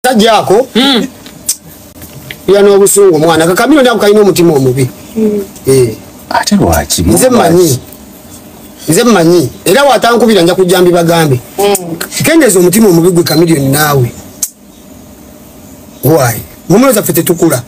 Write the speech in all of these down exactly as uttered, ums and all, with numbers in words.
tajako mm. yana obusungu mwana kakamiro ndako kaina omutima omubi mm. eh ate lwaki nze manyi nze manyi era watankubira nja kujambi bagambe mm. kendeza omutima omubi gwe kamiro nawe why mumuloza fete tukula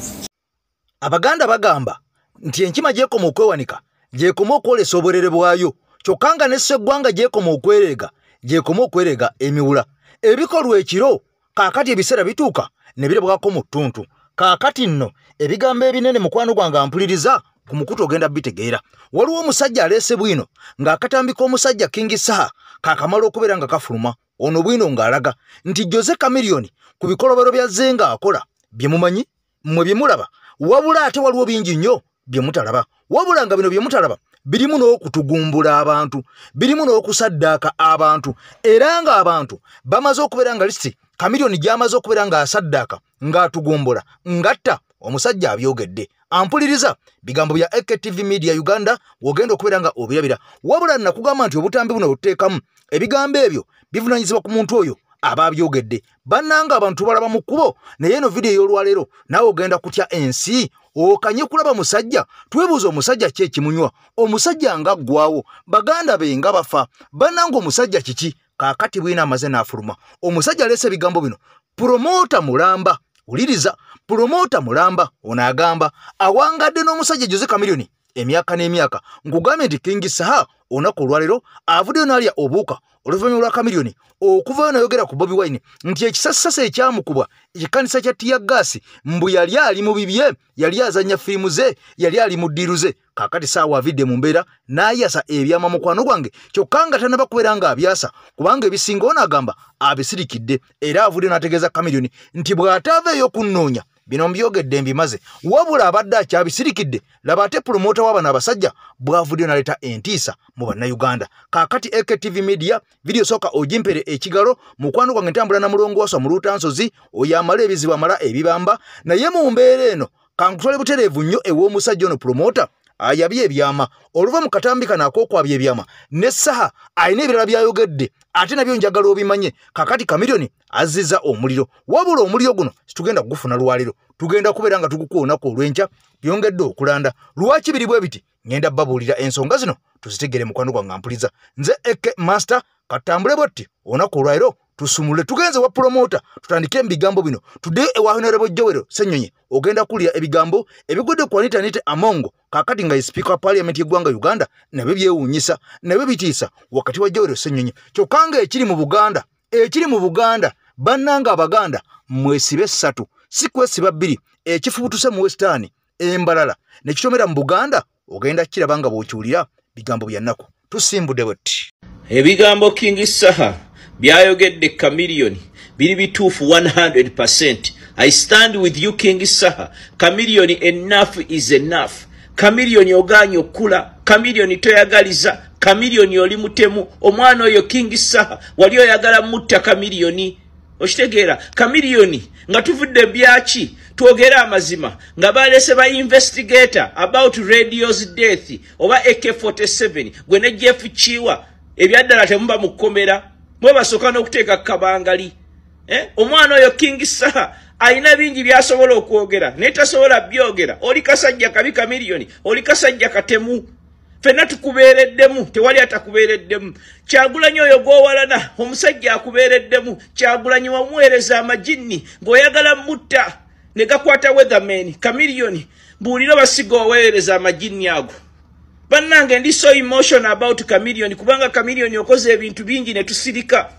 abaganda bagamba nti enkima gyekoma okwewanika gyekoma okwolesa obwerere bwayo kyokanga n'esseggwanga gyekoma okwerega gyekoma okwerega emiwula ebikolwa ekiro kaakati ebiseera bituuka ne birebwako mu ttuntu kaakati nno ebigambo ebinene mukwano gwange ampuliriza ku mukutu ogenda bitegeera waliwo omusajja aleese bwino ng'akatambi k'omusajja King Saha kaakamala okubeera nga kafuluma ono bwino ng'alaga nti Jose Chameleone ku bikolobero bya Zenga akola bye mumanyi mmwe bye mulaba wabula ate waliwo bingi nnyo bye mutalaba wabula nga bino bye mutalaba birimu n'okutugumbula abantu birimu n'okusaddaaka abantu era nga abantu bamaze okubeera nga lisiti Chameleone gy'amaze okubeera nga asaddaaka ng'atugumbula ngatta omusajja abyogedde ampuliriza bigambo bya A K T V Media Uganda wogenda okubeera nga obirabira wabula nakugamba nti obutambi buno buteekamu ebigambo ebyo bivunanyizibwa ku muntu oyo aba abyogedde bannanga abantu balaba mu kkubo naye eno vidiyo ey'olwaleero nawe ogenda kutya ensi okanye kulaba musajja twebuuza omusajja ki ekimunywa omusajja nga ggwawo baganda be nga bafa bannanga omusajja kiki kaakati bwina amaze n'afuluma omusajja aleese ebigambo bino promota mulamba uliriza promota mulamba onagamba awangadde n'omusajja Jose Chameleone emyaka n'emyaka nkugambye nti King Saha onako olwaleero avuddeyo n'alya obuuka oluvannyuma lwa Chameleone okuvayo nayogera ku Bobi Wine nti ekisasasa ekyamukubwa ekkanisa kya tiyaggaasi mbu yali ali mu bibye yali azanya firimu ze yali ali mu ddiiru ze kaakati saawa avidde mu mbeera n'ayasa ebyama mukwano gwange kyokka nga tanaba kubeera nga abyasa kubanga ebisinga onagamba abisirikidde era avudde n'ategeeza Chameleone nti bw'ataaveeyo okunnoonya bino mbyogedde mbimaze wabula abadde akyabisirikidde laba ate promota w'abano abasajja bw'avuddeyo n'aleeta entiisa mu bannayuganda kaakati A K T V Media vidiyo sooka ogimpere ekigalo mukwano gwange ntambula na mulongoosa mu Luutansozi oyo amala ebizibu amala ebibamba naye mu mbeera eno kankutwale butereevu nnyo ew'omusajja ono promota ayabye ebyama oluva mu katambi kano ak'okwabya ebyama ne Saha alina ebirala byayogedde ate nabyo njagala obimanye kakati Chameleone azizza omuliro wabula omuliro guno situgenda kugufuna lwaliro tugenda kubeera nga tugukoonako olw'enkya byongedde okulanda lwaki biri bwe biti ngenda babuulira ensonga zino tuzitegere mukwano gwange ampuliza nze Eke Master katambule botti onako olwaliro tusumule tugenze wa promota tutandike ebigambo bino tudde ewa Honorable Joel Ssenyonyi ogenda kulya ebigambo ebigudde ku Anita Nite Amongo kakati nga speaker of parliament y'eggwanga Uganda nabyo byewuunyisa nabyo bitiisa wakati wa Joel Ssenyonyi kyokanga ekiri mu Buganda ekiri mu Buganda bannanga abaganda mwesibe ssatu si kwesiba bbiri ekifubutuse mu Western embalala ne kitomera mu Buganda ogenda kirabanga bw'okiwulira bigambo bya nnaku tusimbudde bwetti ebigambo King Saha byayogedde Chameleone biri bituufu one hundred percent. I stand with you King Saha. Chameleone, enough is enough. Chameleone oganye okula, Chameleone toyagaliza, Chameleone oli mutemu, omwana oyo King Saha wali oyagala mutta Chameleone. Oshitegeera Chameleone nga tuvudde byaki twogera amazima nga balese ba investigator about radio's death oba A K forty-seven gwe ne Jeff Chiwa ebyaddala temumba mukomera mwe basoka n'okuteeka kabangali eh omwana oyo King Saha alina bingi byasobola okwogera netasobola byogera oli kasajja kabi Chameleone oli kasajja katemu fenna tukubeereddemu tewali atakubeereddemu Kyagulanyi oyo gwowalana omusajja akubeereddemu Kyagulanyi wamuweereza amajinni ng'oyagala mutta ne gakwata weatherman Chameleone mbuulira basiga oweereza amajinni ago bannange ndi so emotional about Chameleone kubanga Chameleone okoze ebintu bingi ne tusirika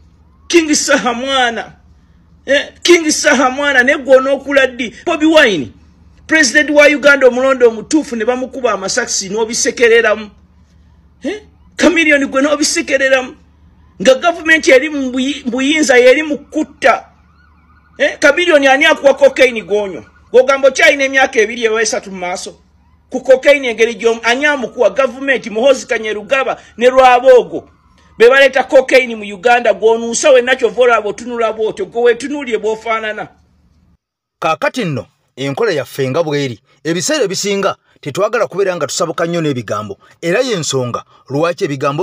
King Saha mwana eh, King Saha mwana ne gwono okuladdi Bobi Wine President wa Uganda omulondo omutuufu ne bamukuba amasakisi n'obisekereramu eh? Chameleone gwe n'obisekereramu nga government yali mbuyinza yali mukutta eh? Chameleone ani akuwa cocaine gonyo gogambo kyalina emyaka ebiri ewa esatu mu maaso ku cocaine engeri gy'omu ani amukuwa government Muhoozi Kainerugaba ne Lwabogo be baleeta cocaine mu Uganda gwonuusa wenna kyova olaba otunula bw'otyo gwe weetunuulye bw'ofaanana kaakati nno enkola yaffe nga bweri ebiseera ebisinga tetwagala kubeera nga tusabuka nnyo n'ebigambo era y'ensonga lwaki ebigambo bino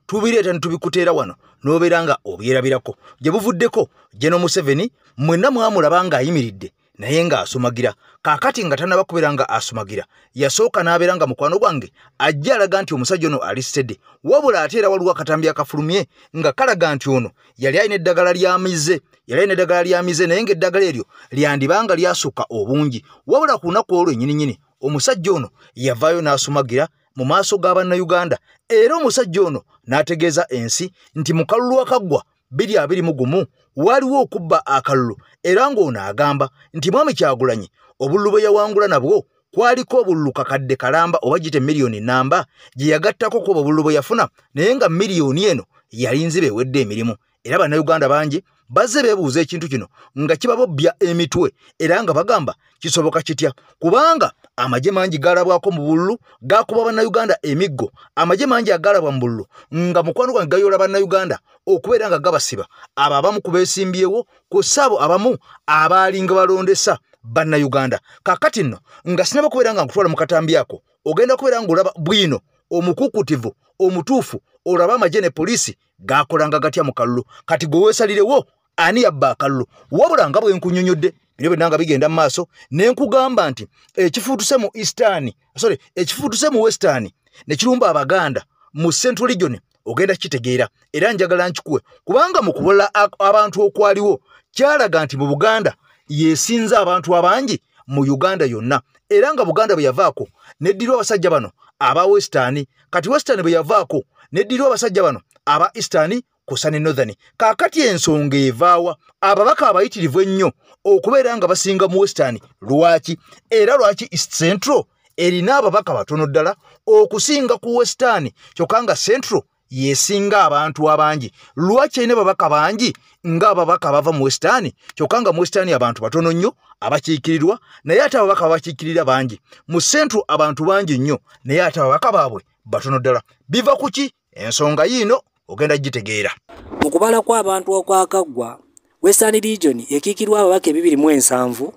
tubireeta ne tubikuteera wano n'obeera nga obyerabirako gye buvuddeko General Museveni mwenna mwamulaba ng'ayimiridde naye ng'asumagira kaakati nga tanaba kubeera nga asumagira yasooka n'abeera nga mukwano gwange ajja alaga nti omusajja ono alisitedde wabula ate era waliwo akatambi akafulumye nga kalaga nti ono yali alina eddagala lyamize yali alina eddagala lyamize naye ng'eddagala eryo lyandibanga lyasukka obungi wabula ku lunaku olwo ennyininyini omusajja ono yavaayo n'asumagira mu maaso g'abannayuganda era omusajja ono n'ategeeza ensi nti mu kalulu akaggwa biri abiri mu gumu waliwo okubba akalulu era ng'ono agamba nti Mwami Kyagulanyi obululu bwe yawangula nabwo kwaliko obululu kakadde kalamba oba gite miliyoni namba gye yagattako kuba obululu bwe yafuna naye nga miliyoni eno yali nzibe ewedde emirimu era bannayuganda bangi bazze beebuuza ekintu kino nga kibabobbya emitwe era nga bagamba kisoboka kitya kubanga amagye mangi galabwako mu bululu gakuba bannayuganda emiggo amagye mangi agalabwa mu bululu nga mukwano gwange gayola bannayuganda okubeera nga gabasiba abo abamu kubeesimbyewo ku ssabo abamu abaalinga balondesa bannayuganda kakati nno nga sinaba kubeera nga nkutwala mu katambi ako ogenda kubeera ng'olaba bwino omukukutivu omutuufu olaba amagye ne poliisi gakolanga gatya mu kalulu kati gwe weesalirewo ani yabba akalulu wabula nga bwe nkunyonyodde bino byonna nga bigenda mu maaso ne nkugamba nti ekifuutuse mu eastern sorry ekifuutuse mu western ne kirumba abaganda mu central region ogenda kitegeera era njagala nkikuwe kubanga mu kubola abantu okwaliwo kyalaga nti mu Buganda yeesinza abantu abangi mu Uganda yonna era nga Buganda bwe yavaako neddirwa abasajja bano aba western kati western bwe yavaako neddirwa abasajja bano aba eastern kusane northern kaakati ensonga evaawa ababaka abayitirivu ennyo okubeera nga basinga mu western lwaki era lwaki east central erina ababaka batono ddala okusinga ku western kyokka nga central yesinga abantu abangi lwaki ine babaka bangi nga ababaka bava mu western kyokka nga mu western abantu batono nnyo abakiikirirwa naye ate ababaka abakiikirira bangi mu central abantu bangi nnyo naye ate ababaka baabwe batono ddala biva kuki ensonga yino ogenda gitegeera mu kubala kw'abantu okwakaggwa western region ekiikirwa ababaka ebibiri mu ensanvu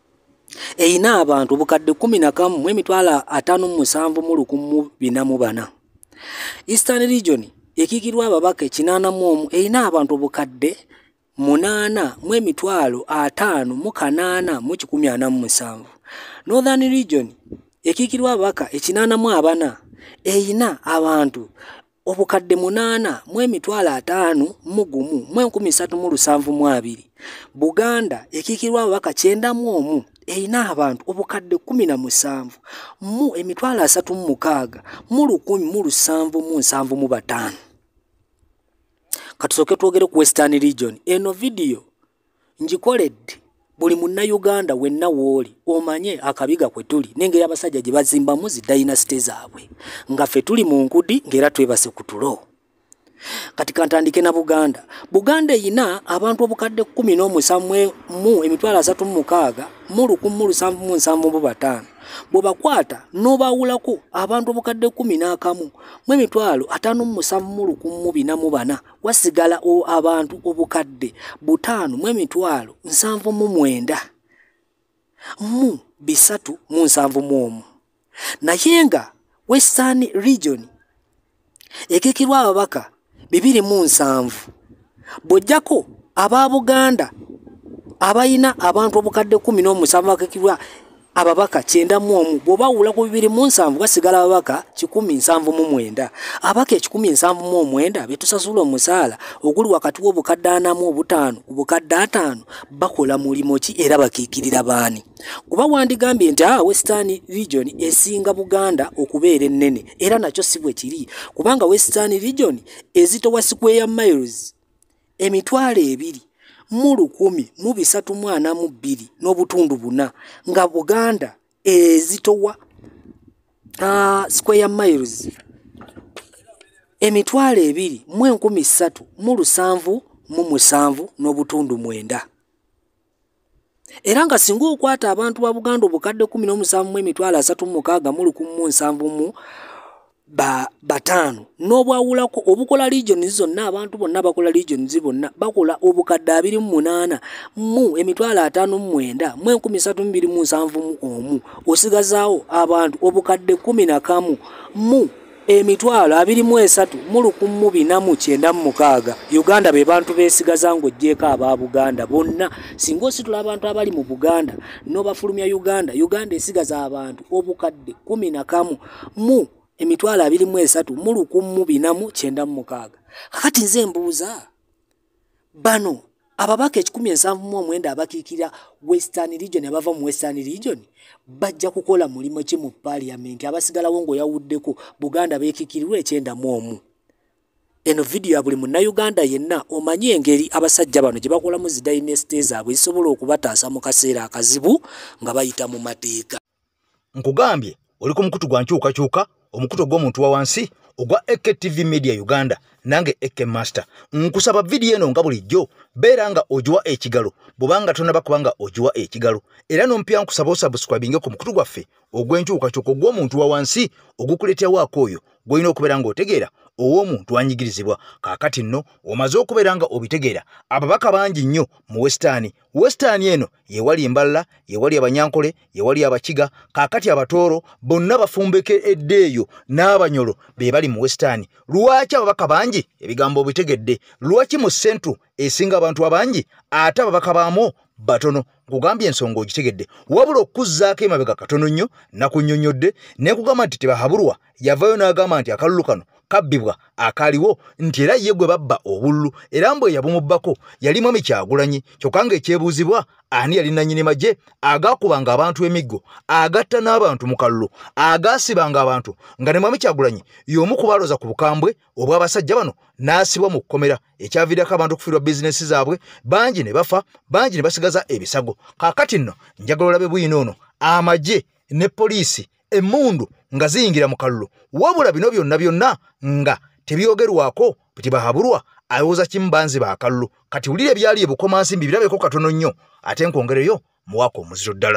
eyina abantu bukadde kumi na kamu mu emitwalo ataano mu musanvu mu lukumu bina mu bana eastern region ekiikirwa ababaka kinaana mu omu eyina abantu bukadde munaana mu emitwalo ataano mu kanaana mu kikumi ana mu musanvu northern region ekiikirwa ababaka ekinaana mu abana eyina abantu obukadde munaana mu emitwalo ataano mu gumu mu enkumi ssatu mu lusanvu mu abiri Buganda ekiikirwa ababaka kyenda mu omu eyina abantu obukadde kumi na musanvu mu emitwalo asatu mu mukaaga mu lukumi mu lusanvu mu nsanvu mu bataano katusooke twogere ku western region eno video ngikoledde buli munnayuganda wenna wooli omanye akabiga kwe tuli n'engeri abasajja gye bazimbamu zi dynasty zaabwe nga ffe tuli mu nkudi ng'era twebase ku tulo kati kantandike na Buganda Buganda eyina abantu obukadde kumi n'omusanvu mu emitwalo asatu mu mukaaga mu lukumu mu lusanvu mu nsanvu mu bataano bw'obakwata n'obaawulako abantu obukadde kumi n'akamu mu emitwalo ataano mu musanvu mu lukumu mu bina mu bana wasigala abantu obukadde butaano mu emitwalo nsanvu mu mwenda mu bisatu mu nsanvu mu omu naye nga western region ekiikirwa ababaka bibiri mu nsanvu bw'ojjako aba Buganda abayina abantu obukadde kumi n'omusanvu bakiikirwa ababaka kyenda mu omu bw'obawula ku bibiri mu nsanvu basigala ababaka kikumi nsanvu mu mwenda ababaka ekikumi nsanvu mu omwenda betusasula omusaala oguli wakati w'obukadde ana mu obutaano ku bukadde ataano bakola mulimo ki era bakiikirira baani kuba wandigambye nti ah western region esinga Buganda okubeera ennene era nakyo si bwe kiri kubanga western region ezitowa square miles emitwalo ebiri mu lukumi mu bisatu mu ana mu bbiri n'obutundu buna nga Buganda ezitowa uh, square miles emitwalo ebiri mu enkumi ssatu mu lusanvu mu musanvu n'obutundu mwenda era nga singa okwata abantu ba Buganda obukadde kumi n'omusanvu mu emitwalo asatu mu mukaaga mu lukumu mu nsanvu mu ba bataano n'obwawulako obukola regions zonna abantu bonna bakola regions bonna bakola obukadde abiri mu munaana mu emitwalo ataano mu mwenda mu enkumi ssatu mu bbiri mu nsanvu mu omu osigazaawo abantu obukadde kumi na kamu mu emitwalo abiri mu esatu mu lukumi mu bina mu kyenda mu mukaaga Uganda be bantu beesigaza ng'oggyeko aba Buganda bonna singa ositula abantu abali mu Buganda n'obafulumya Uganda Uganda esigaza abantu obukadde kumi na kamu mu emitwalo abiri mu esatu mu lukumi mu bina mu kyenda mu mukaaga kakati nze mbuuza bano ababaka ekikumi ensanvu mu omwenda abakiikira Western Region abava mu Western Region bajja kukola mulimu ki mu parliament abasigalawo ng'oyawuddeko Buganda beekiikirirwa ekyenda mu omu. Eno video ya buli munnayuganda yenna omanyi engeri abasajja bano gye bakolamu zi dynasty zaabwe zisobola okubataasa mu kaseera akazibu nga bayita mu mateeka. Nkugambye oli ku mukutu gwa nkyukakyuka omukutu ogw'omuntu wa wansi ogwa A K T V Media Uganda nange A K Master nkusaba video eno nga bulijjo beera nga ojuwa ekigalo bubanga tonaba kubanga ojuwa ekigalo era nompya nkusaba osubscribinge ku mukutu gwaffe ogw'enkyukakyuka ogw'omuntu wa wansi ogukuleetya waako oyo gw'olina okubeera ng'otegeera ow'omuntu anyigirizibwa kaakati nno omaze okubeera nga obitegeera ababaka bangi nnyo mu Western Western eno yewali Mballa yewali Abanyankole yewali Abakiga kaakati Abatooro bonna bafumbeke eddeeyo n'Abanyolo be bali mu Western lwaki ababaka bangi ebigambo obitegedde lwaki mu Central esinga abantu abangi ate ababaka baamu batono nkugambye ensonga ogitegedde wabula okuzzaako emabega katono nnyo nakunnyonnyodde ne kugamba nti tebahabulwa yavayo n'agamba nti akalulu kano kabbibwa akaliwo nti era ye gwe babba obululu era mbwe yabumubbako yali Mwami Kyagulanyi kyokka ng'ekyebuuzibwa ani yali nannyini magye agaakubanga abantu emiggo agatta n'abantu mu kalulu agaasibanga abantu nga ne Mwami Kyagulanyi y'omu ku baaloza ku bukambwe obw'abasajja bano n'asibwa mu kkomera ekyaviirako abantu okufiirwa bizinesi zaabwe bangi ne bafa bangi ne basigaza ebisago kaakati nno njagala olabe bwino ono amagye ne poliisi emmundu nga ziyingira mu kalulu wabula bino byonna byonna nga tebyogerwako bitibahabulwa ayooza kimbanzi ba kalulu kati wulire ebyali ebukomansimbi birabeko katono nnyo ate nkwongereyo muwaako omuziro ddala.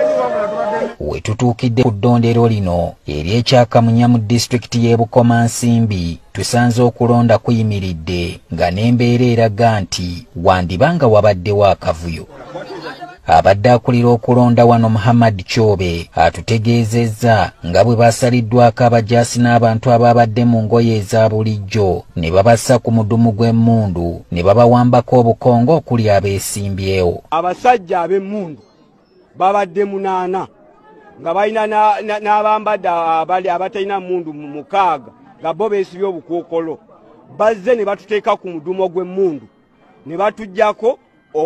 We tutuukidde ku ddondero lino ery'ekyakamunya mu disitulikiti y'e Bukomansimbi tusanze okulonda kuyimiridde nga n'embeera eraga nti wandibanga wabaddewo akavuyo. Abadde akulira okulonda wano Muhammad Kyobe atutegeezezza nga bwe basaliddwako abajaasi n'abantu ababadde mu ngoye eza bulijjo ne babassa ku mudumu gw'emmundu ne babawambako obukongo okuli abeesimbyewo. Abasajja ab'emmundu babadde munaana nga balina n'abambadde abali abatalina mmundu mu mukaaga nga bo beesibye obukookolo bazze ne batuteeka ku mudumu gw'emmundu ne batuggyako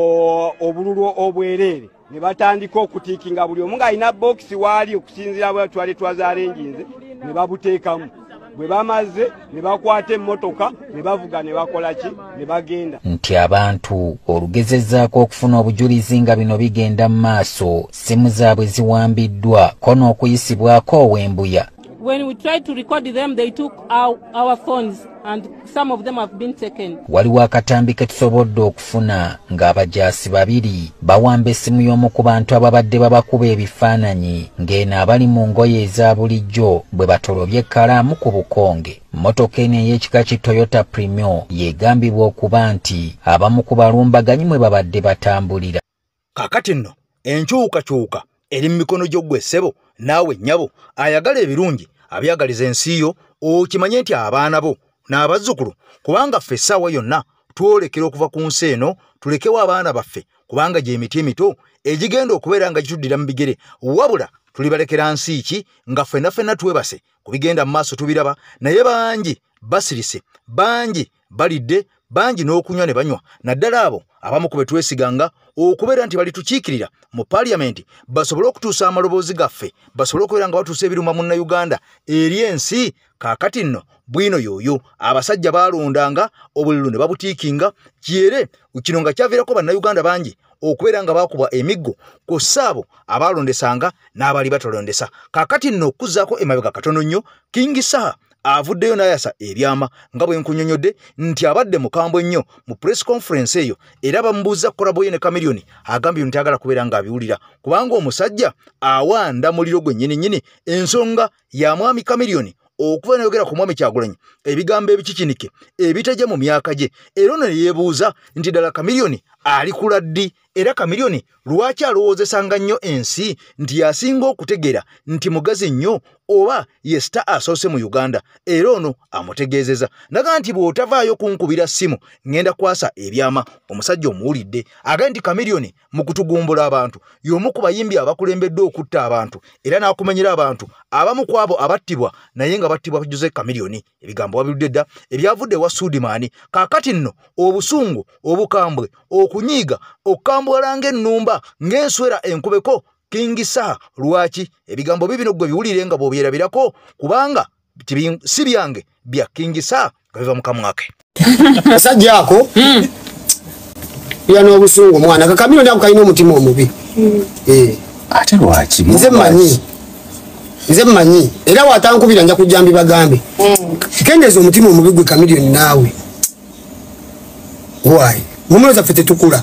obululu obwereere ne batandika okutiikinga buli omu ng'alina bokisi waali okusinziira bwe twali twazaala enjinze ne babuteekamu bwe bamaze ne bakwata emmotoka ne bavuga ne bakola ki ne bagenda. Nti abantu olugezezzaako okufuna obujulizi nga bino bigenda mu maaso simu zaabwe ziwambiddwa ko n'okuyisibwako ow'embuya. When we tried to record them, they took our, our phones and some of them have been taken. Waliwo akatambi ke tusobodde okufuna ng'abajaasi babiri bawamba essimu y'omu ku bantu ababadde babakuba ebifaananyi ng'eno abali mu ngoye eza bulijjo bwe batolobye ekkalaamu ku bukonge. Mmotoka eno ey'ekika ki Toyota Premio yeegambibwa okuba nti abamu ku balumbaganyi mwe babadde batambulira. Kaakati nno enkyukakyuka eri mu mikono gy'oggwe ssebo naawe nnyabo ayagala ebirungi abyagaliza ensi yo okimanye nti abaana bo n'abazzukulu kubanga ffe essaawa yonna twolekera okuva ku nsi eno tulekewo abaana baffe kubanga gy'emiti emito egigenda okubeera nga gituddira mu bigere wabula tulibalekera nsi ki nga ffenna ffenna twebase ku bigenda mu maaso tubiraba naye bangi basirise bangi balidde bangi n'okunywa ne banywa naddala abo abamu ku be twesiganga okubeera nti bali tukiikirira mu parliament basobole okutuusa amaloboozi gaffe basobole okubeera nga batuusa ebiruma munnayuganda eri ensi kaakati nno bwino yooyo abasajja baalondanga obululu ne babutiikinga kyere kino nga kyaviirako bannayuganda bangi okubeera nga baakubwa emiggo ku ssaabo abaalondesanga n'abaali batolondesa kaakati nno okuzzaako emabega katono nnyo King Saha avuddeyo n'ayasa ebyama nga bwe nkunyonyodde nti abadde mukambwe nnyo mu press conference eyo era bamubuuza kolabo ye ne Chameleone agambye nti agala kubeera ng'abiwulira kubanga omusajja awanda muliro gwe nnyini nnyini ensonga ya mwami Chameleone okuba nayogera ku Mwami Kyagulanyi ebigambo ebikikinike ebitajja mu myaka gye era ono ne yeebuuza nti ddala Chameleone ali ku laddi era Chameleone lwaki alowoozesanga nnyo ensi nti yasinga okutegeera nti mugazi nnyo oba ye star asoose mu Uganda era ono amutegeezeza naga nti bw'otavaayo kunkubira ssimu ngenda kwasa ebyama omusajja omuwulidde aga nti Chameleone mu kutugumbula abantu y'omu ku bayimbi abakulembedde okutta abantu era n'akumenyera abantu abamu ku abo abattibwa naye nga battibwa Jose Chameleone ebigambo wabirudde dda ebyavudde wa Sudimaani kaakati nno obusungu obukambwe okunyiiga okukambula ng'ennumba ng'enswera enkubeko King Saha lwaki ebigambo bibino gwe biwulire nga bw'obyerabirako kubanga si byange bya King Saha nga biva mu kamwa ke asajja ako ya n'obusungu mwana Chameleone ako kalina omutima omubi ate lwaki nze mmanyi nze mmanyi era watankubira nja kujja mbibagambe kendeeza omutima omubi gwe Chameleone naawe why mumuloza ffe tetukula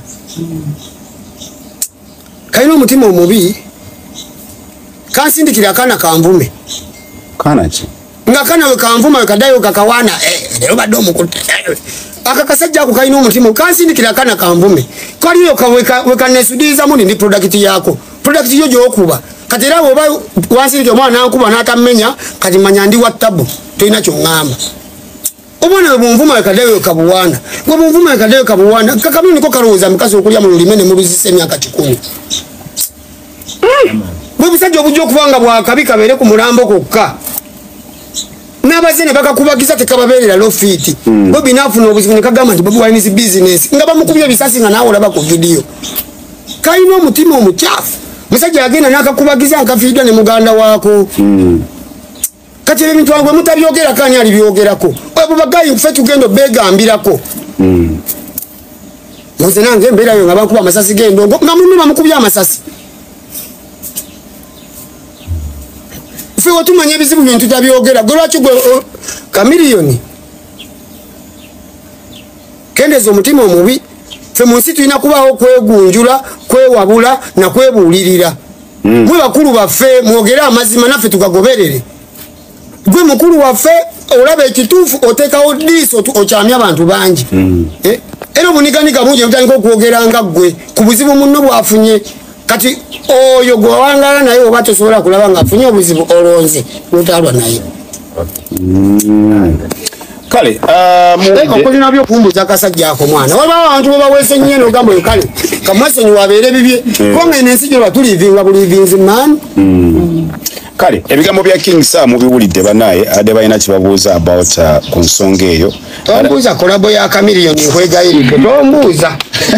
kalina omutima omubi kansindikira akaana kanvume kaana ki nga kana we kanvuma we kadayo kakawana eh lero badde omukutte akakasajja ako kalina omutima kansindikira akaana kanvume kaliyo kaweka wekanesudiza muni ndi product yako product yo gyokuba kati era oba wansindike omwana ankuba n'atammenya kati manya ndi wa tabu toyina kyongamba obona bumvuma kadayo kabuwana ngo bumvuma kadayo kabuwana Chameleone niko kalowooza mukazi okulya mu lulime ne muluzise emyaka kikumi bwe busajja obujja okubanga bwakabi kabeere ku mulambo kokka n'abazene bakakubagiza tekababeerera lofiti bo binaafuna obuzibu ne kagamba nti bobi wine is business nga bamukubye ebisasi nga naawe olaba ku vidiyo kalina omutima omukyafu musajja agenda n'akakubagiza nkafiiddwa ne muganda waako kati ebintu bwe mutabyogerako ani alibyogerako abo bagayi ffe tugenda beegambirako muze nange embeerayo nga bakuba amasasi g'endongo nga munno bamukubye amasasi ffe wetumanya ebizibu bintu tabyogera gwe lwaki gwe Chameleone kendeeza omutima omubi ffe mu nsi tulina kubaawo kwegunjula kwewabula na kwebuulirira mwe bakulu baffe mwogere amazima naffe tugagoberere gwe mukulu waffe olaba ekituufu oteekawo diisi okyamya abantu bangi era obuniganiga bungi butandika okwogeranga ggwe ku buzibu munno bwafunye kati oyo gwe wawangala naye oba tosobola kulaba ng'afunye obuzibu olonze lutaalwa naye kale okulina byokumbuza akasajja ako mwana waliwo abantu bwe baweese nnyo n'ogamba oyo kale kamwesonyi wabeere bibye kubanga eno ensi gyoba tulivinga bulivinzi maani kale ebigambo bya King Saha mubiwulidde banaye ade balina kibabuuza about ku nsonga eyo tombuuza kolabo ya Chameleone nkwegayiridde tombuuza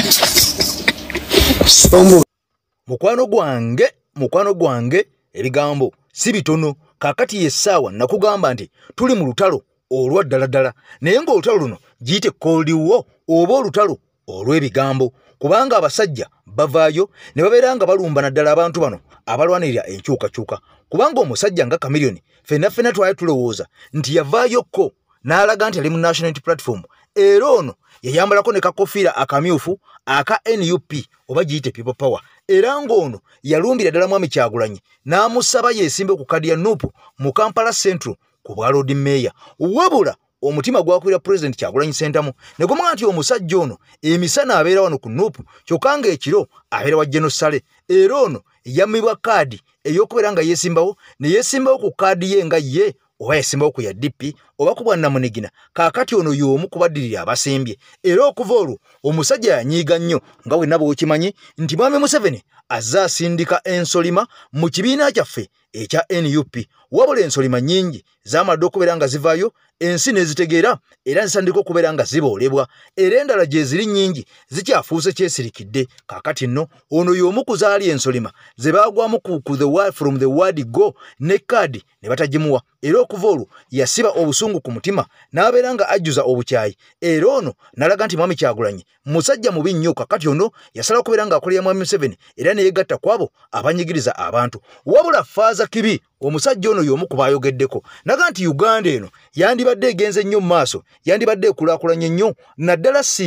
mukwano gwange mukwano gwange ebigambo si bitono kakati yessaawa nakugamba nti tuli mu lutalo olwa ddala ddala naye ng'olutalo luno giyite Cold War oba olutalo olw'ebigambo kubanga abasajja bavaayo ne babeera nga balumbana ddala abantu bano abalwanirira enkyukakyuka kubanga omusajja nga Chameleone ffenna ffenna twali tulowooza nti yavaayokko n'alaga nti ali mu National Unity Platform era ono yayambalako ne kakofiira akamyufu aka N U P oba giyite People Power era ng'ono yalumbira ddala Mwami Kyagulanyi n'amusaba yeesimbe ku kadi ya Nuupu mu Kampala Central ku bwa Lord Mayor wabula omutima gwakwira President Kyagulanyi Ssentamu ne gumanya nti omusajja ono emisana abeera wano ku Nuupu kyokka ng'ekiro abeera wa General Sale era ono yammibwa kaadi ey'okubeera nga yeesimbawo ne yeesimbawo ku kaadi ye nga ye oba yasimbawo ku ya D P oba ku bwa Namunigina kaakati ono y'omu kubaddirira abasembye era okuva olwo omusajja yanyiiga nnyo nga wenna bw'okimanyi nti Mwami Museveni azze asindika ensolima mu kibiina kyaffe ekya N U P wabula ensolima nnyingi zaamadde okubeera nga zivaayo ensi n'ezitegeera era zisandika okubeera nga ziboolebwa era endala gye ziri nnyingi zikyafuuse kyesirikidde kaakati nno ono y'omu kuzaali ensolima ze baagwamu ku the word from the word go ne kaadi ne batagimuwa era okuva olwo yasiba obusungu ku mutima n'abeera nga ajjuza obukyayi era ono n'alaga nti Mwami Kyagulanyi musajja mubi nnyo kaakati ono yasala okubeera ng'akolera Mwami Museveni era ne yeegatta ku abo abanyigiriza abantu wabula faaza kibi omusajja ono y'omu ku baayogeddeko naga nti Uganda eno yandibadde egenze nnyo mu maaso yandibadde ekulaakulanye nnyo naddala singa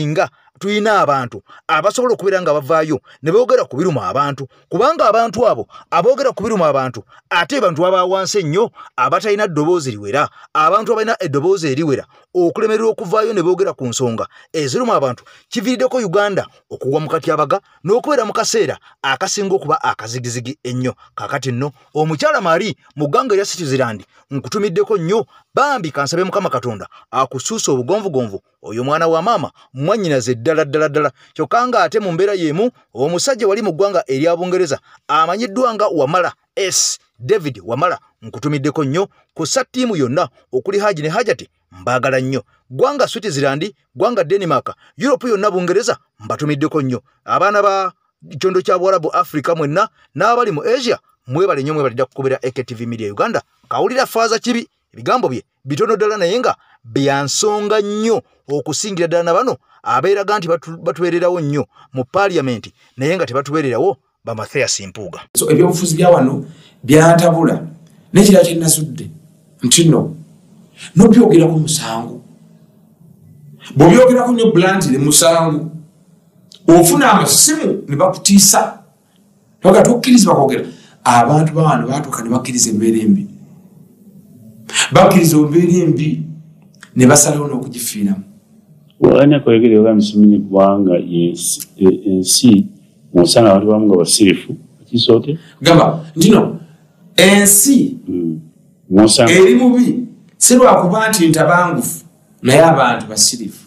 tuyina abantu abasobola okubeera nga bavaayo ne boogera ku biruma abantu kubanga abantu abo aboogera ku biruma abantu ate abantu abawansi ennyo abatalina ddoboozi liwera abantu abalina eddoboozi eriwera okulemererwa okuvaayo ne boogera ku nsonga eziruma abantu kiviiriddeko Uganda okugwa mu katyabaga n'okubeera mu kaseera akasinga okuba akazigizigi ennyo. Kaakati nno omukyala Mari mu ggwanga erya Switzerland nkutumiddeko nnyo bambi kansabe Mukama Katonda akusuusa obugonvugonvu oyo mwana wa maama mwannyinaze ddala ddala ddala kyokka nga ate mu mbeera y'emu omusajja wali mu ggwanga erya Bungereza amanyiddwa nga Wamala S David Wamala nkutumiddeko nnyo ku sattiimu yonna okuli Haji ne Hajati mbaagala nnyo ggwanga Switzerland ggwanga Denmark Europe yonna Bungereza mbatumiddeko nnyo abaana ba kyondo kya Buwarabu Africa mwenna n'abali mu Asia mwebale nnyo mwebalidda kukubira A K T V Media Uganda kawulira faaza kibi ebigambo bye bitono ddala naye nga byansonga nnyo okusingira ddala na bano abeeraga nti batuweererawo nnyo mu paaliyamenti naye nga tebatuweererawo ba Mathias Mpuuga. So ebyobufuzi bya wano byantabula nekira kye nasudde nti nno n'obyogerako musango bw'obyogerako nnyo bulantire musango ofuna amasimu ne bakutiisa toka tokkirizibwa kwogera abantu bawano baatuuka ne bakkiriza embeera embi bakkiriza embeera embi ne basalawo n'okugifiiramu wanya kwegere oga misimu kubanga ensi musanga abantu bamu nga basirifu kisote gamba ndino ensi musanga eri mubi si lwakuba nti ntabangufu naye abantu basirifu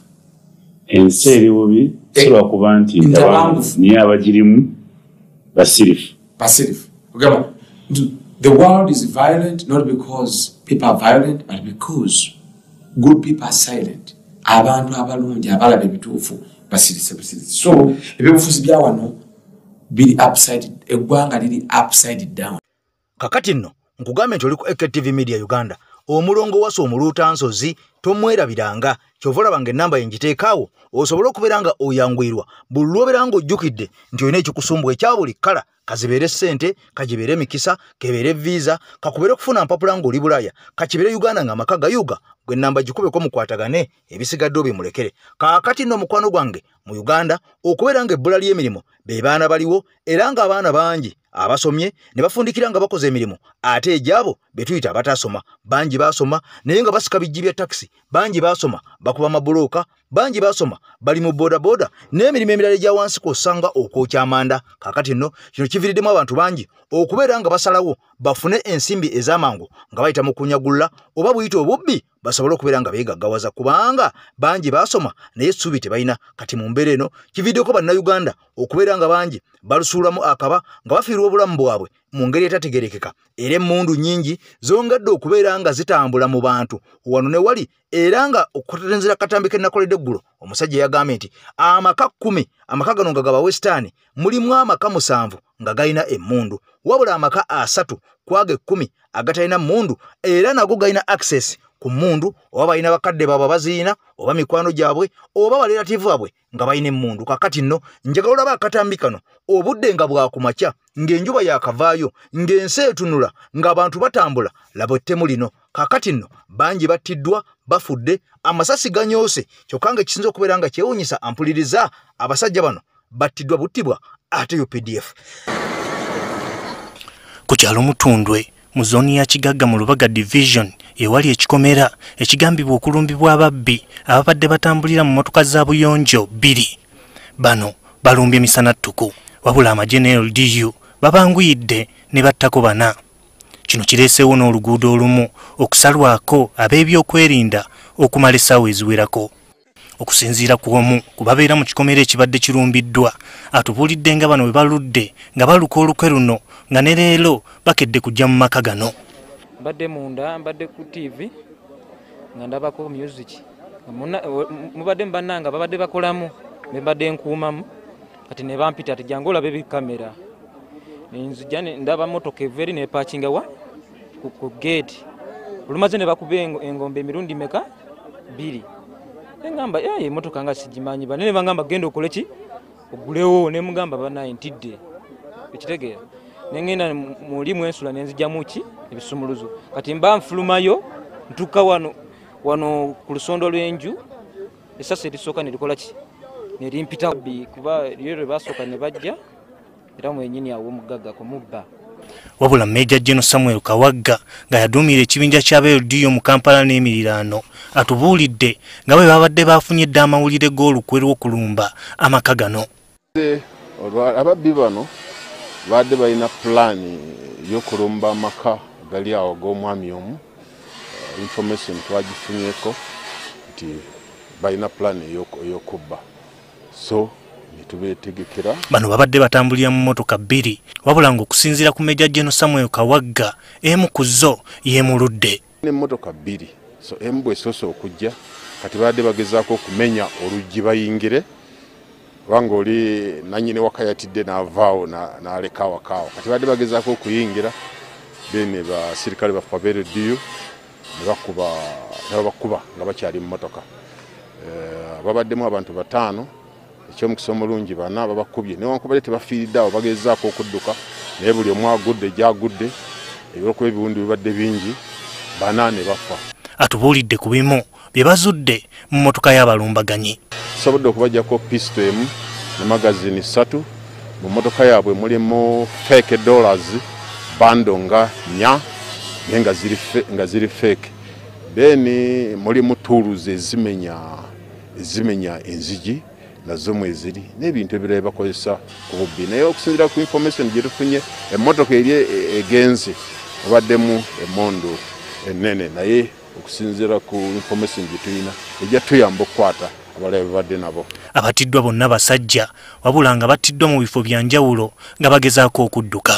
ensi eri bubi si lwakuba nti ntabangufu naye abagirimu basirifu basirifu gamba the world is violent not because people are violent but because good people are silent abantu abalungi abalaba ebituufu basirise busirise so ebyobufuzi bya wano biri upside eggwanga liri upside down. Kakati nno nkugambe nti oli ku A K T V Media Uganda omulongo wase omuluuta nsozi tomwerabiranga kyova olaba ng'ennamba ye ngiteekaawo osobola okubeera nga oyangwirwa buli lw'obeera ng'ojjukidde nti olina ekikusumbwa ekya buli kkala kazibeere ssente kagibeere emikisa kebeere visa kakubeere okufuna mpapula ng'oli Bulaaya kakibeere Uganda ng'amaka gayuga gwe nnamba gikubeko mukwatagane ebisigadde obimulekere. Kaakati nno mukwano gwange mu Uganda okubeera ng'ebbula ly'emirimu be baana baliwo era ng'abaana bangi abasomye ne bafundikira nga bakoze emirimu ate ejabo betuyita abatasoma bangi basoma naye nga basika bijji bya taxi bangi basoma bakuba mabuloka bangi basoma bali mu boda boda n'emirimu emirala gya wansi kw'osanga okwokya amanda. Kaakati nno kino kiviiriddemu abantu bangi okubeera nga basalawo bafune ensimbi ez'amangu nga bayita mu kunyagulla oba buyita obubbi basobole okubeera nga beegaggawaza kubanga bangi basoma naye essuubi tebalina. Kati mu mbeera eno kiviiriddeko bannayuganda okubeera nga bangi balusuulamu akaba nga bafiirwa obulamu bwabwe mu ngeri etategerekeka era emmundu nnyingi zongedde okubeera nga zitambula mu bantu wano ne wali era nga okutetenzera katambi ke nakoledde eggulo omusajja yagambye nti amaka kkumi amaka gano nga gaba westaani mulimu amaka musanvu nga galina emmundu wabula amaka asatu kwaga ekkumi agatalina mmundu era nago galina access ku mmundu oba balina bakadde baabwe baziina oba mikwano gyabwe oba balerative baabwe nga balina emmundu. Kakati nno njagala olaba akatambi kano obudde nga bwakumakya ng'enjuba yakavaayo ng'ensi etunula ng'abantu batambula laba ettemu lino. Kakati nno bangi battiddwa bafudde amasasi ganyoose kyokka nga ekisinza okubeera nga kyewuunyisa ampuliriza abasajja bano battiddwa buttibwa ate U P D F. Ku kyalo Mutundwe mu zooni ya Kigagga mu Lubaga division ewali ekikomera ekigambibwa okulumbibwa ababbi ababadde batambulira mu motoka za buyonjo bbiri bano balumbye emisana ttuku wabula amagye ne L D U babanguyidde ne battako bana. Kino kireeseewo n'oluguudo olumu okusalwako ab'ebyokwerinda okumala essaawa eziwerako. Okusinziira ku omu ku babeera mu kikomera ekibadde kirumbiddwa atubuulidde nga bano bwe baludde nga baluka olukwe luno nga ne leero bakedde kujja mu maka gano. Mbadde munda mbadde ku T V nga ndabako music mubadde mbannanga babadde bakolamu mbadde nkuumamu kati ne bampita ati jangu olabe bikamera nzija ndaba motoka everi ne parkinga wa ku gate olumaze ne bakuba engombe emirundi meka biri ngamba eh motoka nga sigimanyi banene bangamba genda okole ki ogulewo ne mugamba banaye ntidde ekitegeera nengenda muli mwensula nenzija muki ebisumuluzo kati mba nfulumayo ntuka wano wano ku lusondo lw'enju esasa erisoka nilikola ki nerimpita kuba lyo basooka ne bajja era mwenyini awo mugagga kumubba. Wabula Major General Samuel Kawagga nga yaduumira ekibinja kya L D O mu Kampala n'emirirano atubuulidde nga bwe babadde bafunye dda amawulire g'olukwe lw'okulumba amaka gano. Ababbi bano badde balina pulaani y'okulumba amaka gali awo g'omwami omu. Information twagifunyeko nti balina pulaani ey'okubba, so nitubeetegekera. Bano babadde batambulira mu mmotoka bbiri wabula ng'okusinziira ku Major General Samuel Kawagga emu ku zo yeemuludde. N'emmotoka bbiri, so emu bw'esoose okujja kati badde bagezaako okumenya oluggi bayingire kubanga oli nannyini waka yatidde n'avaawo n'aleka awakaawo. Kati badde bagezaako okuyingira then basirikale bafa ba L D O ne bakuba ne babakuba nga bakyali mu mmotoka. Babaddemu abantu bataano, ekyomukisa omulungi bana babakubye newankubadde tebafiiridde awo bagezaako okudduka naye buli omu agudde gyagudde ebyokuba ebiwundu bibadde bingi bana ne bafa. Atubuulidde ku bimu bye bazudde mu mmotoka y'abalumbaganyi. Sobodde okubajjako pisto emu ne magazini ssatu. Mu mmotoka yaabwe mulimu fake dollars bando nga nya naye nga ziri nga ziri fake. Then mulimu tools ezimenya ezimenya enzigi nazo mweziri n'ebintu ebirala bakozesa ku bubbi. Naye okusinziira ku information gye tufunye emmotoka eri egenze obaddemu emmondo ennene, naye okusinziira ku information gye tulina ejja tuyamba okukwata abalala babadde nabo. Abatiddwa bonna basajja wabula nga batiddwa mu bifo bya njawulo nga bagezaako okudduka.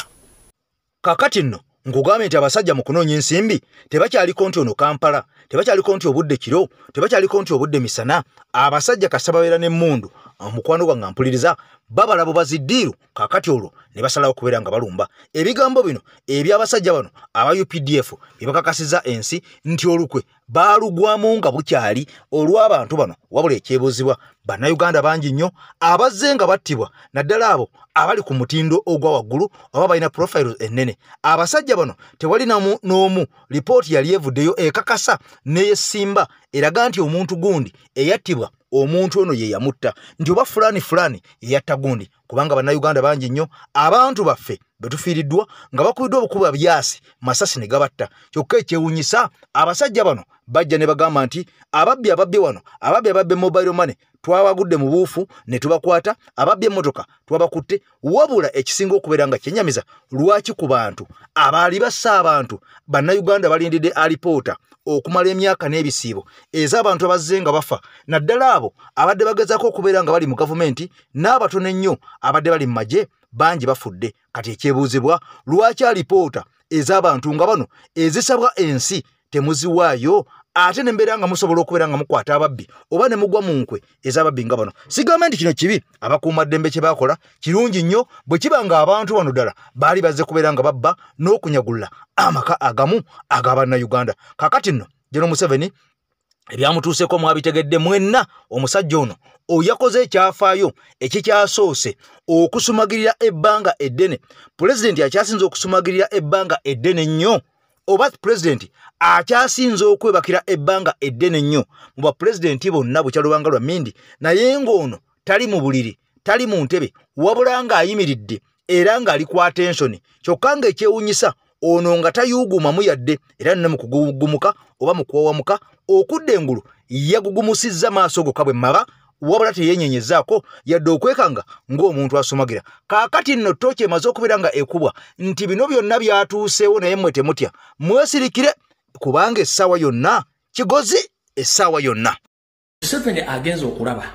Kakati nno nkugambye nti abasajja mu kunoonya ensimbi tebakyaliko nti ono Kampala, tebakyaliko nti obudde kiro, tebakyaliko nti obudde misana. Abasajja kasita babeera n'emmundu omukwano gwange mpuliriza babalabo baziddiiru kakati olwo ne basalawo okubeera nga balumba. Ebigambo bino eby'abasajja bano aba U P D F bye bakakasiza ensi nti olukwe baalugwamu nga bukyali olw'abantu bano wabula ekyebuuzibwa bannayuganda bangi nnyo abazze nga battibwa naddala abo abali ku mutindo ogwa waggulu oba balina profiles ennene. Abasajja bano tewali namu n'omu lipooti yali evuddeyo ekakasa n'eyesimba eraga nti omuntu gundi eyattibwa omuntu ono ye yamutta nti oba fulani fulani eyatta gundi, kubanga bannayuganda bangi nnyo abantu baffe betufiiriddwa nga bakubiddwa obukuba byasi masasi ne gabatta. Kyokka ekyewuunyisa abasajja bano bajja ne bagamba nti ababbi ababbi wano ababbi ababbi mobile money twabagudde mu buufu ne tubakwata, ababbi emmotoka twabakutte. Wabula ekisinga okubeera nga kyenyamiza lwaki ku bantu abaali bassa abantu bannayuganda balindidde alipoota okumala emyaka n'ebisiibo ez'abantu abazze nga bafa naddala abo abadde bagezaako okubeera nga bali mu gavumenti n'abatono ennyo abadde bali mu magye bangi bafudde. Kati ekyebuuzibwa lwaki alipoota ez'abantu nga bano ezisabwa ensi temuziwaayo ate nembeera nga musobola okubeera nga mukwata ababbi oba ne mugwa mu nkwe ez'ababbi nga bano. Sigamba nti kino kibi, abakuumaddembe kye baakola kirungi nnyo bwe kiba nga abantu wano ddala baali bazze kubeera nga babba n'okunyagulla amaka agamu ag'abannayuganda. Kakati nno General Museveni ebyamutuuseko mwabitegedde mwenna. Omusajja ono oyakoze ekyafaayo ekikyasoose okusumagirira ebbanga eddene. Pulezidenti akyasinze okusumagirira ebbanga eddene nnyo oba pulezidenti akyasinze okwebakira ebbanga eddene nnyo mu bapulezidenti bonna bukyalubanga lwa Mindi. Naye ng'ono tali mu buliri, tali mu ntebe, wabula ng'ayimiridde era ng'ali ku attention. Kyokka ng'ekyewuunyisa ono nga tayuugumamu yadde era ne mu kugugumuka oba mu kwowamuka okudda engulu yagugumusizza maaso gokka bwe maba wabula teyeenyenyezaako yadde okwekanga ng'omuntu asumagira. Kaakati nno tooki emaze okubeera nga ekubwa nti bino byonna byatuuseewo naye mmwe temutya, mwesirikire kubanga essaawa yonna kigozi, essaawa yonna. Museveni agenza okulaba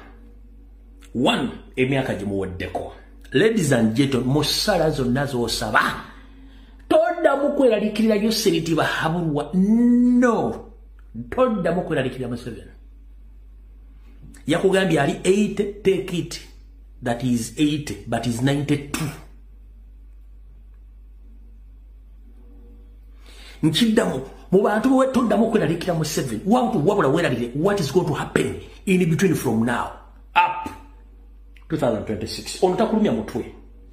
one emyaka gimuweddeko. Ladies and gentlemen, mu ssala zonna z'osaba toddamu kweraliikirira Yosiriti Bahabulwa. No, toddamu kweraliikirira Museveni. Yakugambye ali eighty, take it. That is eighty, but is ninety-two. Nchiddamu mu bantu bwe toddamu kweraliikirira Museveni. Wabula weeralire what is going to happen in between from now up twenty twenty-six. Ono takulumya mutwe.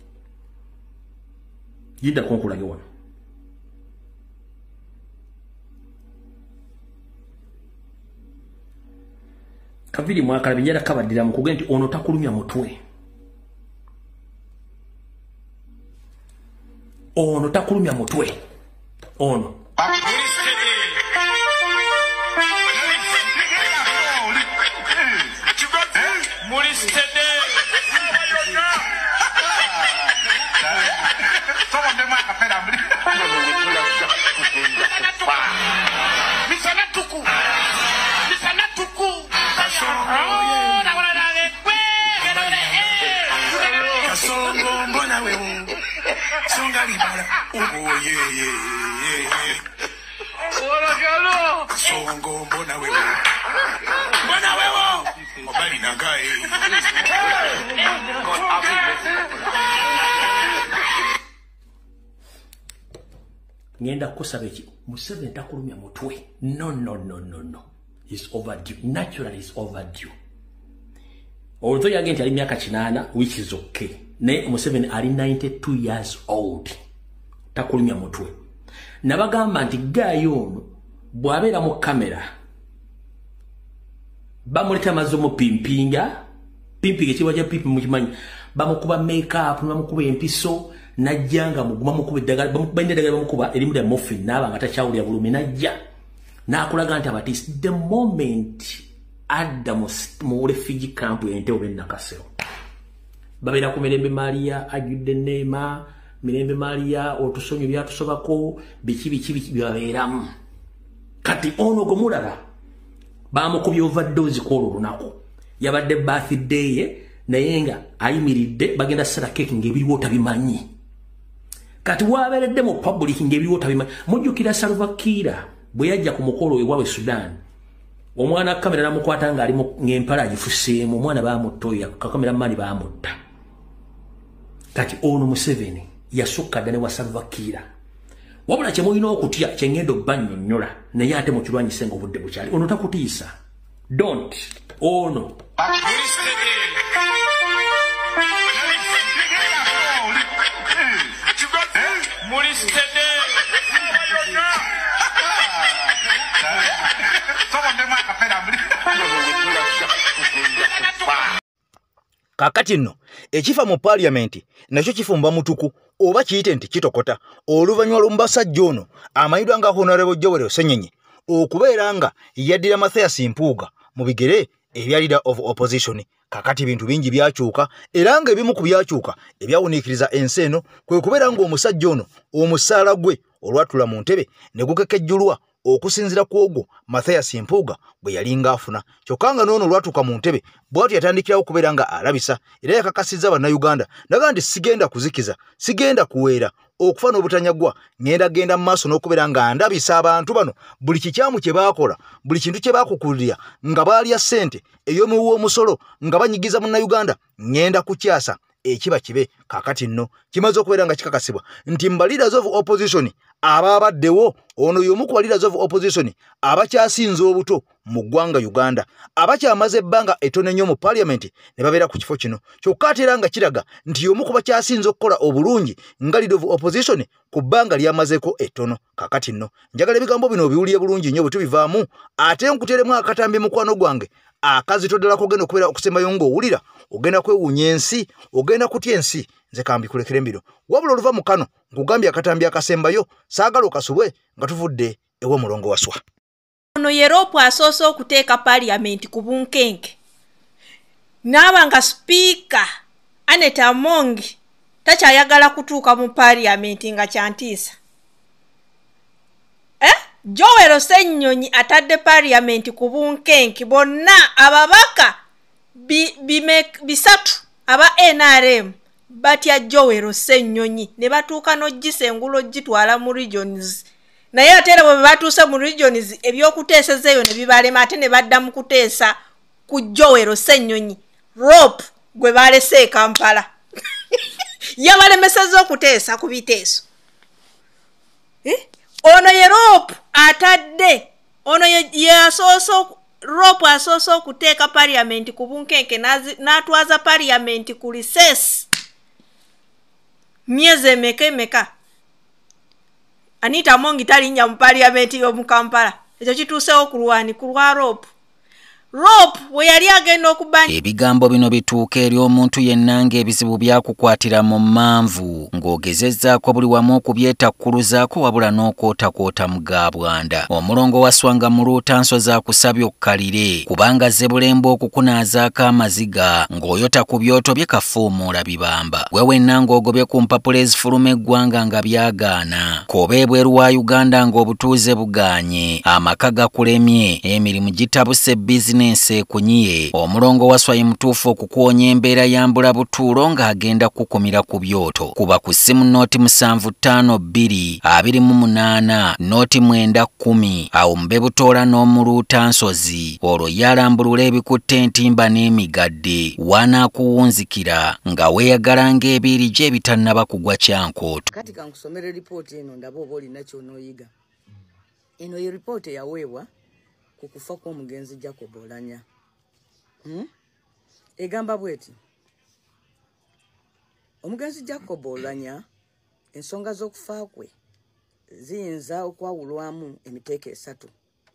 Yidda konkulage wano. kaviri mwakala binyera kabadira mukuge nti ono takulumya mutwe ono takulumya mutwe ono ngenda kusaba eki Museveni takulumya mutwe no no no no no is overdue naturally is overdue although yagenti ali myaka kinana which is okay ne Museveni ali ninety-two years old takulumya mutwe nabagamba nti gayo ono bwabera mu kamera bamuleta mazomo pimpinga pimpinga kiwaja pipi mukimanyi bamukuba make up bamukuba empiso najjanga muguma mukuba eddagala bamukuba eddagala bamukuba erimu da morphine naba nga takyawulira bulumi najja nakulaga nti abatisi the moment adda mu refugee camp ente obe nakasero babera ku Mirembe Maria ajudde Neema Mirembe Maria otusonyo byatusobako biki biki biki byabeeramu kati ono gomulaba bamukubye overdose ko lunako yabadde birthday ye naye nga ayimiridde bagenda sala cake ng'ebiriwo tabimanyi kati waberedde mu public ng'ebiriwo tabimanyi mujjukira Salva Kiir bwe yajja ku mukolo ewawe Sudan omwana kamera namukwata nga ali ng'empala agifuseemu omwana baamutoya kakamera mani baamutta kati ono Museveni yasukka ddane wa Salva Kiir wabula kye mulina okutya kye ngenda obbannyonnyola naye ate mukirwanyise ng'obudde bukyali ono takutiisa don't ono kakati nno ekifa mu parliament nakyo kifumba mutuku oba kiyite nti kitokota oluvannyuma lw'omusajja ono amanyidwa nga Honorable Joel Senyenye okubeera nga yaddira Mathias Mpuuga mu bigere ebya leader of opposition kakati bintu bingi byakyuka era nga ebimu ku byakyuka ebyawuniikiriza ensi eno kwe kubeera ng'omusajja ono omusaala gwe olwatula mu ntebe ne gukekejjulwa okusinzira ku ogwo Mathias Mpuuga bwe yalinga afuna kyokka nga n'ono olwatuuka mu ntebe bw'atyo yatandikirawo okubeera nga alabisa era yakakasizza bannayuganda naga nti sigenda kuzikiza sigenda kuweera okufa n'obutanyagwa ngenda genda mu maaso n'okubeera nga ndabisa abantu bano buli kikyamu kye baakola buli kintu kye baakukulira nga baalya ssente ey'omuwi w'omusolo nga banyigiza munnayuganda ngenda kukyasa ekiba kibe kakati nno kimaze okubeera nga kikakasibwa nti mba leaders of opposition abaabaddewo ono y'omu ku leaders of opposition abakyasinze obuto mu ggwanga Uganda abakyamaze ebbanga ettono ennyo mu parliament ne babeera ku kifo kino kyokka ate era nga kiraga nti y'omu ku bakyasinze okukola obulungi nga leader of opposition ku bbanga lyamazeeko ettono kakati nno njagala ebigambo bino obiwulire bulungi nnyo bwe tubivaamu ate nkuteeremu akatambi mukwano gwange akazito ddala kogenda okubeera okusembayo ng'owulira ogenda kwewuunya ensi ogenda kutya ensi nze kambikulekere mbiro wabula oluva mu kano nkugambye akatambi akasembayo saagala okasubwe nga tuvudde ewa mulongo waswa ono Yeropo asoose okuteeka parliament ku bunkenke naaba nga speaker Anet Among takyayagala kutuuka mu parliament nga kyantiisa eh Joel Sennyonyi atadde parliament ku bunkenke bonna ababaka bi, bisatu aba N R M batya Joel Sennyonyi ne batuuka n'ogisa engulo gitwala mu regions naye ate era bwe batuusa mu regions ebyokuteesezeeyo ne bibalema ate ne badda mu kuteesa ku Joel Sennyonyi rope gwe balese e Kampala yabalemesezza okuteesa ku biteeso eh? ono ye rope atadde ono yasoose rope asoose okuteeka parliament ku bunkenke n'atwaza parliament ku recess myezi emeka emeka Anita Among talinnya mu parliament y'omu Kampala ekyo kituusewo ku lwani ku lwa rope rope we yali agenda okubanja. Ebigambo bino bituuka eri omuntu yenna ng'ebizibu byakukwatira mu manvu ng'ogezezzaako buli wamu okubyetakkuluzaako wabula n'okwotakwota mu gaabwanda. Omulongo wa Swanga mu Luutanso z'akusabye okkalire kubanga Zzebulembe okukunaazaako amaziga ng'oyota ku byoto bye kafuumuula bibamba. Gwe wenna ng'ogobye ku mpapula ezifuluma eggwanga nga byagaana. Koba ebweru wa Uganda ng'obutuuze bugaanye. Amaka gakulemye, emirimu gitabuse bizinensi ekunyiye. Omulongo wa Swai mutuufu okukuwonya embeera yambula butuulo ng'agenda kukumira ku byoto. Kuba ku ssimu nooti musanvu ttaano bbiri abiri mu munaana nooti mwenda kkumi awo mube butoola n'omuluutansozi olwo yalambulula ebikutte entimba n'emigadde wanaakuwunzikira nga weeyagala ng'ebiiri gye ebitannaba kugwa kyankooto. Kati kankusomera ripooti eno ndaba oba olina ky'onooyiga. Eno ye ripooti eyaweebwa ku kufa kw'omugenzi Jacob Oulanyah. Hmm? Egamba bweti. Omugenzi Jacob Oulanyah ensonga z'okufa kwe ziyinza okwawulwamu emiteeko esatu.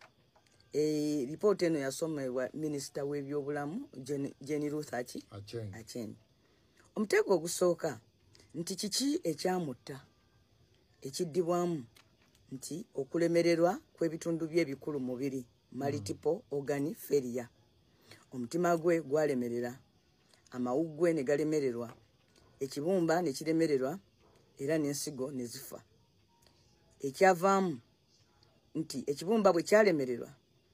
E, ripooti eno yasomebwa minisita w'ebyobulamu Jenny Ruth Aceng. Omuteeko ogusooka nti kiki ekyamutta ekiddibwamu nti okulemererwa kw'ebitundu by'ebikulu mubiri multiple organ failure. Omutima gwe gwalemerera, amawuggwe ne galemererwa, ekibumba ne kiremererwa era n'ensigo ne zifa. Ekyavaamu nti ekibumba bwe kyalemererwa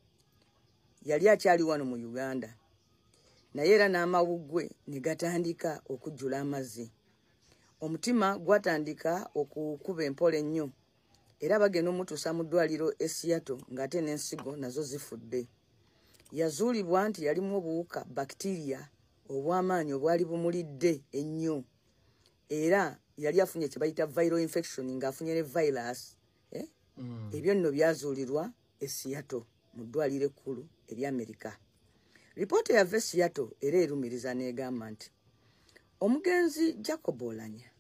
yali akyali wano mu Uganda naye era n'amawuggwe ne gatandika okujjula amazzi. Omutima gwatandika okukuba empola ennyo era bagenda omutuusa mu ddwaliro e Seattle ng'ate n'ensigo nazo zifudde. Yazuulibwa nti yalimu obuwuka bacteria obw'amaanyi obwali bumulidde ennyo era yali afunye kye bayita viral infection ng'afunye ne virus. Eh? Mm. Ebyo nno byazuulirwa e Seattle mu ddwaliro ekkulu ery'Amerika. Ripooti yava e Seattle era erumiriza n'egamba nti omugenzi Jacob Oulanyah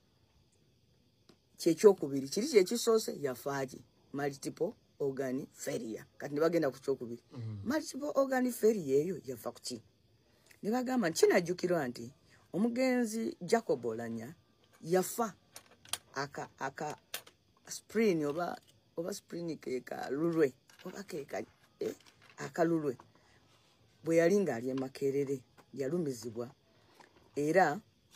kyekyokubiri kiri kyekisoose yafaaki multiple organ failure. Kati ne bagenda ku kyokubiri. Mm. Multiple organ failure eyo yava ku ki? Ne bagamba nti kinajjukirwa nti omugenzi Jacob Oulanyah yafa aka aka spleen oba oba spleen keka lulwe oba keka eh, akalulwe bwe yali ng'ali e Makerere yalumizibwa era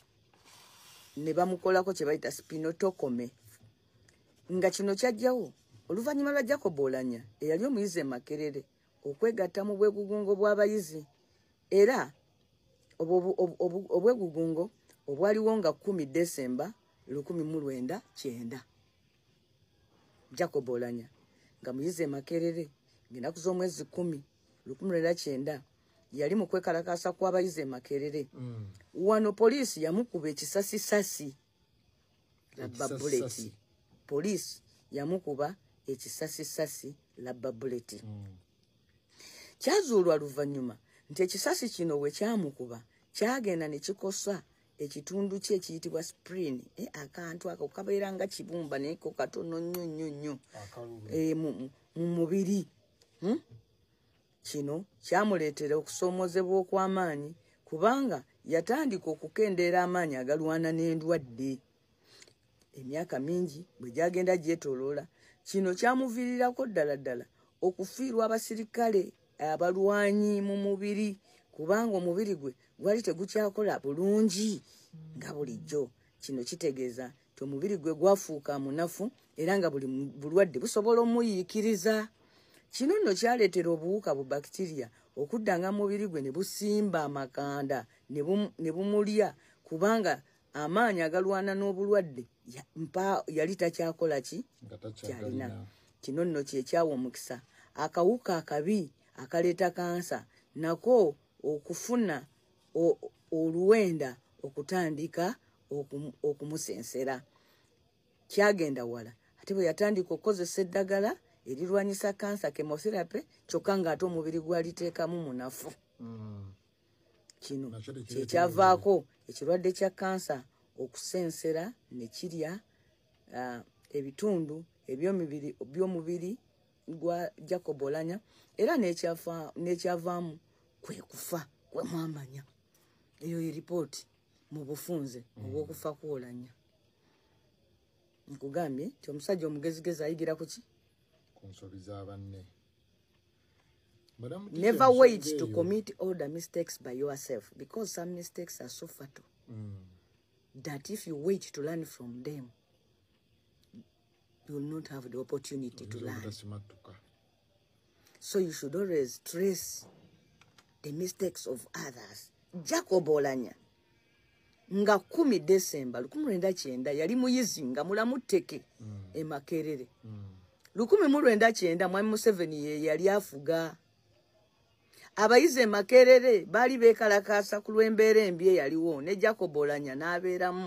ne bamukolako kye bayita spinotokome nga kino kyajjawo oluvannyuma lwa Jacob Oulanyah eyali omuyizi e Makerere okwegatta mu bwegugungo bw'abayizi era obwegugungo obwaliwo nga kumi Desemba lukumi mu lwenda kyenda. Jacob Oulanyah nga muyizi e Makerere ng'ennaku z'omwezi kumi lukumi lwenda kyenda yali mu kwekalakaasa kw'abayizi e Makerere. Mm. Wano poliisi yamukuba ekisasisasi labba buleti. Poliisi yamukuba ekisasisasi labba buleti. Mm. Kyazuulwa luvannyuma nti ekisasi kino we kyamukuba kyagenda ne kikosa ekitundu kye ekiyitibwa spleen, eh, akantu ako kabeera nga kibumba naye ko katono nnyo nnyo nnyo e, mu mubiri. Hmm? Kino kyamuleetera okusoomozebwa okw'amaanyi kubanga yatandika okukendeera amaanyi agalwana n'endwadde. Emyaka mingi bwe gyagenda gyetooloola kino kyamuviirirako ddala ddala okufiirwa abasirikale abalwanyi mu mubiri kubanga omubiri gwe gwali tegukyakola bulungi nga bulijjo. Kino kitegeeza nti omubiri gwe gwafuuka munafu era nga buli bulwadde busobola omuyiikiriza. Kino nno kyaleetera obuwuka bu bacteria okuddanga mu mubiri gwe ne busimba amakanda ne bumulya kubanga amaanyi agalwana n'obulwadde ya, mpa yali takyakola ki kyalina. Kino nno kyekyawa omukisa akawuka akabi akaleeta kansa nako okufuna oluwenda okutandika okumusensera. Kyagenda wala ate bwe yatandika okukozesa eddagala erirwanyisa kansa chemotherapy kyokka ng'ate omubiri gwaliteekamu munafu. Mm. Kino kyekyavaako ekirwadde kya kansa okusensera ne kirya uh, ebitundu eby'omubiri by'omubiri gwa Jacob Oulanyah era n'ekyavaamu kwe kufa kwe mwamanya eyo report mu bufunze obwokufa kwolanya nkugambye ti omusajja omugezigezi ayigira kuki kunsobiza abanne. Never wait to commit all the mistakes by yourself, because some mistakes are so fatal mm. that if you wait to learn from them, you will not have the opportunity to learn. So you should always trace the mistakes of others. Jacob Olanya nga kumi December lukumi lwenda kyenda yali muyizi nga mulamu tteke mm. e Makerere mm. lukumi mu lwenda kyenda Mwami Museveni ye yali afuga abayize e Makerere bali bekalakasa ku lw'embeera embi eyaliwo ne Jacob Olanya n'abeeramu